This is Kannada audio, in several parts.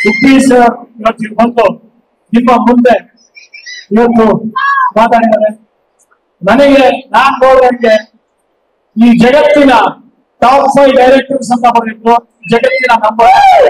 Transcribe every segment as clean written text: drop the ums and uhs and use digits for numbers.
ಉಪ್ಪಿ ಸರ್ ಇವತ್ತು ಬಂದು ನಿಮ್ಮ ಮುಂದೆ ಇವತ್ತು ಮಾತಾಡಿದ್ದಾರೆ. ನನಗೆ ನಾನ್ ನೋಡಿದಂಗೆ ಈ ಜಗತ್ತಿನ ಟಾಪ್ 5 ಡೈರೆಕ್ಟರ್ಸ್ ಅಂತ ಬರಬೇಕು, ಜಗತ್ತಿನ ನಂಬರ್.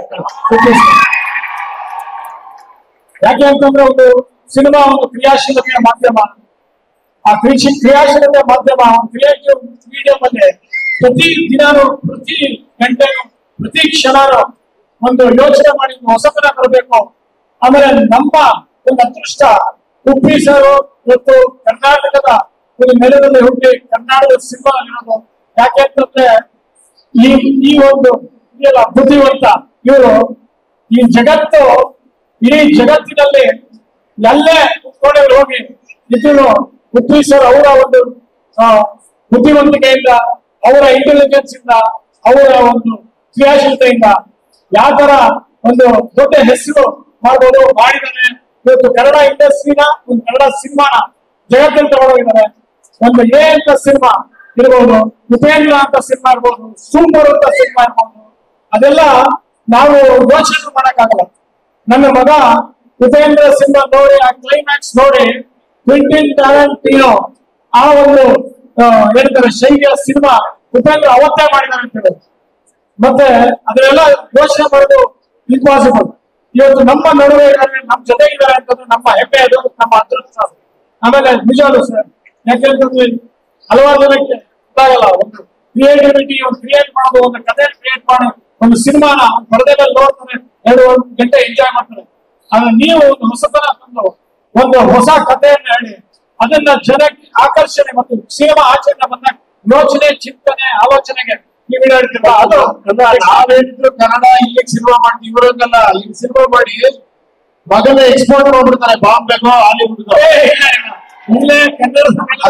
ಯಾಕೆ ಅಂತಂದ್ರೆ ಒಂದು ಸಿನಿಮಾ ಒಂದು ಕ್ರಿಯಾಶೀಲತೆಯ ಮಾಧ್ಯಮ. ಆ ಕ್ರಿಯಾಶೀಲತೆಯ ಮಾಧ್ಯಮ ಕ್ರಿಯೇಟಿವ್ ಮೀಡಿಯಂ ಅಲ್ಲಿ ಪ್ರತಿ ದಿನಾನು, ಪ್ರತಿ ಗಂಟೆನೂ, ಪ್ರತಿ ಕ್ಷಣನೂ ಒಂದು ಯೋಚನೆ ಮಾಡಿ ಹೊಸತನ ಬರಬೇಕು. ಆಮೇಲೆ ನಮ್ಮ ಒಂದು ಅದೃಷ್ಟ ಉಪ್ಪಿ ಸರ್ ಇವತ್ತು ಕರ್ನಾಟಕದ ಒಂದು ನೆಲದಲ್ಲಿ ಹುಟ್ಟಿ ಕರ್ನಾಟಕದ ಸಿನಿಮಾ ಇರೋದು. ಯಾಕೆ ಅಂತಂದ್ರೆ ಈ ಒಂದು ಬುದ್ಧಿವಂತ ಇವರು ಈ ಜಗತ್ತು, ಇಡೀ ಜಗತ್ತಿನಲ್ಲಿ ಎಲ್ಲೇ ಕೋಣೆಗಳು ಹೋಗಿ ಇದನ್ನು ಉಪ್ಪಿ ಸರ್ ಅವರ ಒಂದು ಬುದ್ಧಿವಂತಿಕೆಯಿಂದ, ಅವರ ಇಂಟೆಲಿಜೆನ್ಸ್ ಇಂದ, ಅವರ ಒಂದು ಕ್ರಿಯಾಶೀಲತೆಯಿಂದ ಯಾವ ತರ ಒಂದು ದೊಡ್ಡ ಹೆಸರು ಮಾಡ್ಬೋದು ಮಾಡಿದ್ದಾರೆ. ಇವತ್ತು ಕನ್ನಡ ಇಂಡಸ್ಟ್ರಿನ, ಒಂದು ಕನ್ನಡ ಸಿನಿಮಾನ ಜಗತ್ತಲ್ಲಿ ತಗೊಂಡೋಗಿದ್ದಾರೆ. ಒಂದು ಎ ಅಂತ ಸಿನಿಮಾ ಇರ್ಬೋದು, ಉಪೇಂದ್ರ ಅಂತ ಸಿನಿಮಾ ಇರ್ಬೋದು, ಸೂಪರ್ ಅಂತ ಸಿನಿಮಾ ಇರ್ಬೋದು, ಅದೆಲ್ಲ ನಾವು ಯೋಚನೆ ಮಾಡಕ್ಕಾಗಲ್ಲ. ನನ್ನ ಮಗ ಉಪೇಂದ್ರ ಸಿನಿಮಾ ನೋಡಿ, ಆ ಕ್ಲೈಮ್ಯಾಕ್ಸ್ ನೋಡಿ, ಕ್ವಿಂಟಿನ್ ಟ್ಯಾರಂಟಿನೋ ಆ ಒಂದು ಹೇಳ್ತಾರೆ ಶೈಲಿಯ ಸಿನಿಮಾ ಉಪೇಂದ್ರ ಅವತ್ತೇ ಮಾಡಿದ್ದಾರೆ ಅಂತ ಹೇಳಿ. ಮತ್ತೆ ಅದನ್ನೆಲ್ಲ ಯೋಚನೆ ಮಾಡೋದು ಇಂಪಾಸಿಬಲ್. ಇವತ್ತು ನಮ್ಮ ನಡುವೆ ಇದ್ದಾರೆ, ನಮ್ಮ ಜೊತೆಗಿದ್ದಾರೆ ಅಂತಂದ್ರೆ ನಮ್ಮ ಹೆಮ್ಮೆ, ಅದು ನಮ್ಮ ಅದೃಷ್ಟ. ಆಮೇಲೆ ನಿಜವಾಗ್ಲು ಸರ್, ಯಾಕೆಂತಂದ್ರೆ ಹಲವಾರು ಜನಕ್ಕೆ ಗೊತ್ತಾಗಲ್ಲ ಒಂದು ಕ್ರಿಯೇಟಿವಿಟಿ, ಒಂದು ಕ್ರಿಯೇಟ್ ಮಾಡೋದು, ಒಂದು ಕಥೆ ಕ್ರಿಯೇಟ್ ಮಾಡಿ ಒಂದು ಸಿನಿಮಾನ ಪರದೆ ಮೇಲೆ ನೋಡ್ತಾರೆ, 2 ಗಂಟೆ ಎಂಜಾಯ್ ಮಾಡ್ತಾರೆ. ಆದ್ರೆ ನೀವು ಒಂದು ಹೊಸತನ ತಂದು ಒಂದು ಹೊಸ ಕಥೆಯನ್ನ ಹೇಳಿ ಅದನ್ನ ಜನಕ್ಕೆ ಆಕರ್ಷಣೆ ಮತ್ತು ಸಿನಿಮಾ ಆಚರಣೆ ಬಂದಾಗ ಯೋಚನೆ, ಚಿಂತನೆ, ಆಲೋಚನೆಗೆ ನೀವು ಹೇಳ್ತೀರಾ. ಅದು ನಾವ್ ಹೇಳಿದ್ರು ಕನ್ನಡ ಇಲ್ಲಿ ಸಿನಿಮಾ ಮಾಡಿ, ಇವರಂಗಲ್ಲ ಇಲ್ಲಿ ಸಿನಿಮಾ ಮಾಡಿ ಮಗನ ಎಕ್ಸ್ಪೋರ್ಟ್ ಮಾಡ್ಬಿಡ್ತಾರೆ ಬಾಂಬೆಗೋ ಹಾಲಿವುಡ್ಗೋ. ಇಲ್ಲೇ ಕನ್ನಡ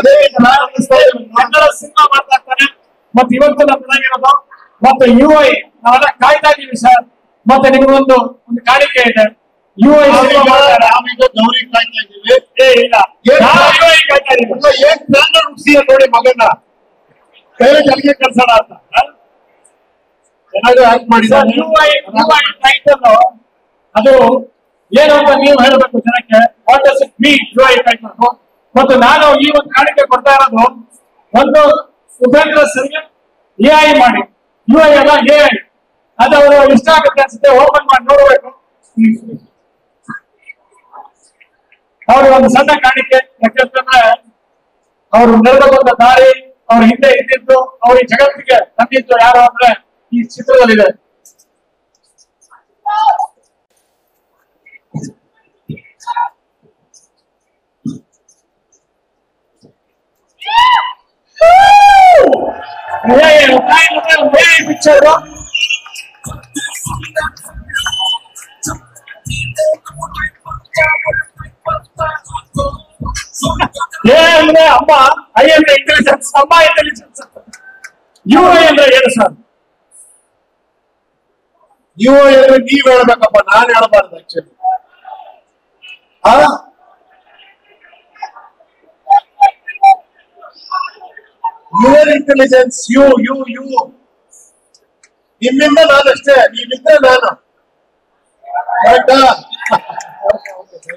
ಸಿನಿಮಾ ಮಾಡ್ತಾ ಇರ್ತಾನೆ. ಮತ್ತೆ ಇವತ್ತು ನಮ್ದಾಗಿರೋದು ಮತ್ತೆ UI ನಾವೆಲ್ಲ ಕಾಯ್ತಾ ಇದೀವಿ ಸರ್. ಮತ್ತೆ ನಿಮ್ಗೊಂದು ಕಾಣಿಕೆ ಇದೆ, UI ಗೌರಿ ಕಾಯ್ತಾ ಇದೀವಿ. ನೋಡಿ ಮಗನ ಕೈಲಿ ಕಲಿಕೆ ಕಳ್ಸೋಣ ಅಂತ ಏನಾದ್ರು ಆಕ್ಟ್ ಮಾಡಿದ್ದಾರೆ. ಅದು ಏನು ಅಂತ ನೀವು ಹೇಳಬೇಕು ಜನಕ್ಕೆ. What does it mean UI title. ಮತ್ತು ನಾನು ಈ ಒಂದು ಕಾಣಿಕೆ ಕೊಡ್ತಾ ಇರೋದು ಒಂದು ಉಪೇಂದ್ರ ಸರ್ಗೆ AI ಮಾಡಿ, UI ಅಲ್ಲ AI. ಅದು ಅವರು ಇಷ್ಟ ಆಗುತ್ತೆ ಅನ್ಸುತ್ತೆ, ಓಪನ್ ಮಾಡಿ ನೋಡಬೇಕು. ಅವ್ರಿಗೆ ಒಂದು ಸಣ್ಣ ಕಾಣಿಕೆ. ಯಾಕೆಂತಂದ್ರೆ ಅವರು ನಡೆದು ಬಂದ ದಾರಿ, ಅವ್ರ ಹಿಂದೆ ಇದ್ದಿದ್ದು, ಅವ್ರ ಈ ಜಗತ್ತಿಗೆ ತಂದಿದ್ದು ಯಾರು ಅಂದ್ರೆ ಈ ಚಿತ್ರದಲ್ಲಿದೆ. ಪಿಕ್ಚರ್ ಅಂದ್ರೆ ಅಮ್ಮ ಐ ಅಂದ್ರೆ ಇಂಟೆಲಿಜೆನ್ಸ್, ಅಮ್ಮ ಇಂಟೆಲಿಜೆನ್ಸ್. UI ಅಂದ್ರೆ ಏನು ಸರ್? UI ಅಂದ್ರೆ ನೀವ್ ಹೇಳ್ಬೇಕಪ್ಪ, ನಾನ್ ಹೇಳಬಾರ್ದು ಆಕ್ಚುಲಿ. ಯುವರ್ ಇಂಟೆಲಿಜೆನ್ಸ್, ಯು ನಿಮ್ಮಿಂದ ನಾನಷ್ಟೇ, ನೀವಿದ್ರೆ ನಾನು.